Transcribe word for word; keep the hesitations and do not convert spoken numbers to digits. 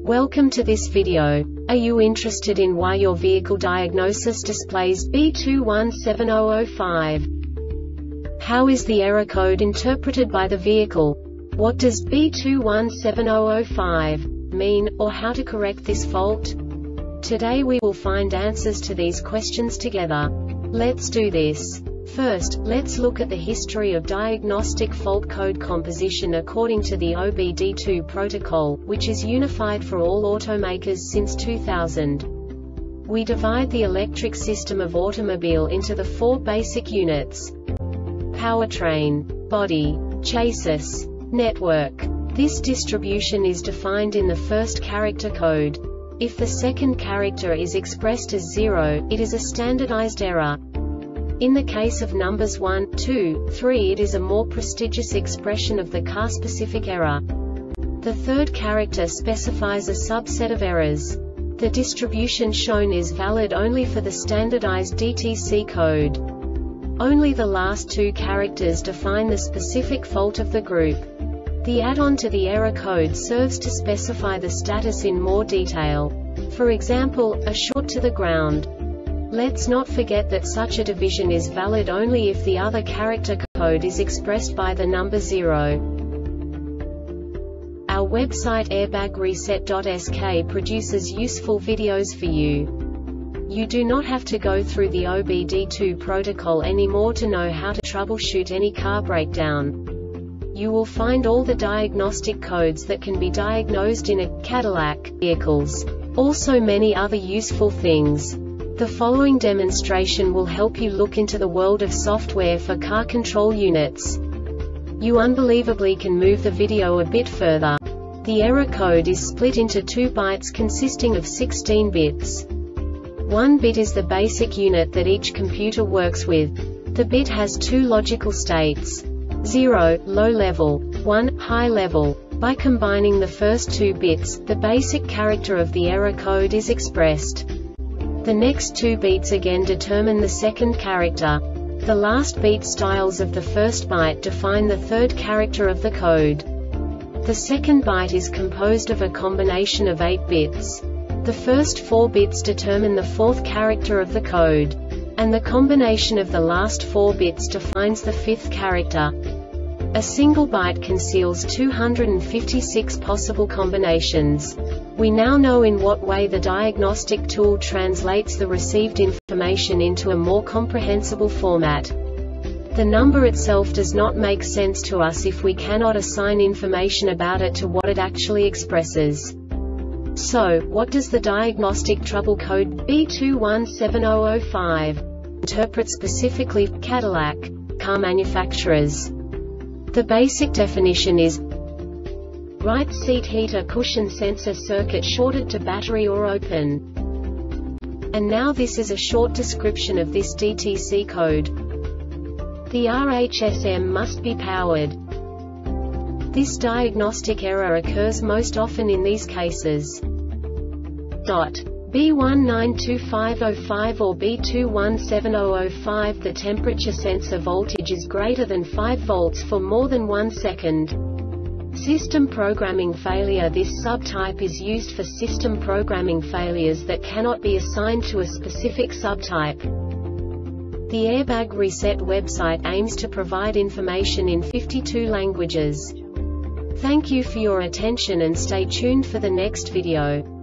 Welcome to this video. Are you interested in why your vehicle diagnosis displays B two one seven zero zero five? How is the error code interpreted by the vehicle? What does B two one seven zero zero five mean, or how to correct this fault? Today we will find answers to these questions together. Let's do this. First, let's look at the history of diagnostic fault code composition according to the O B D two protocol, which is unified for all automakers since two thousand. We divide the electric system of automobile into the four basic units: powertrain, body, chassis, network. This distribution is defined in the first character code. If the second character is expressed as zero, it is a standardized error. In the case of numbers one, two, three, it is a more prestigious expression of the car-specific error. The third character specifies a subset of errors. The distribution shown is valid only for the standardized D T C code. Only the last two characters define the specific fault of the group. The add-on to the error code serves to specify the status in more detail. For example, a short to the ground. Let's not forget that such a division is valid only if the other character code is expressed by the number zero. Our website airbag reset dot S K produces useful videos for you. You do not have to go through the O B D two protocol anymore to know how to troubleshoot any car breakdown. You will find all the diagnostic codes that can be diagnosed in a Cadillac vehicles. Also many other useful things. The following demonstration will help you look into the world of software for car control units. You unbelievably can move the video a bit further. The error code is split into two bytes consisting of sixteen bits. One bit is the basic unit that each computer works with. The bit has two logical states: zero, low level, one, high level. By combining the first two bits, the basic character of the error code is expressed. The next two beats again determine the second character. The last beat styles of the first byte define the third character of the code. The second byte is composed of a combination of eight bits. The first four bits determine the fourth character of the code. And the combination of the last four bits defines the fifth character. A single byte conceals two hundred fifty-six possible combinations. We now know in what way the diagnostic tool translates the received information into a more comprehensible format. The number itself does not make sense to us if we cannot assign information about it to what it actually expresses. So, what does the diagnostic trouble code B two one seven zero zero five interpret specifically for Cadillac car manufacturers? The basic definition is: right seat heater cushion sensor circuit shorted to battery or open. And now this is a short description of this D T C code. The R H S M must be powered. This diagnostic error occurs most often in these cases. Dot. B one nine two five zero five or B two one seven zero zero five. The temperature sensor voltage is greater than five volts for more than one second. System programming failure. This subtype is used for system programming failures that cannot be assigned to a specific subtype. The Airbag Reset website aims to provide information in fifty-two languages. Thank you for your attention and stay tuned for the next video.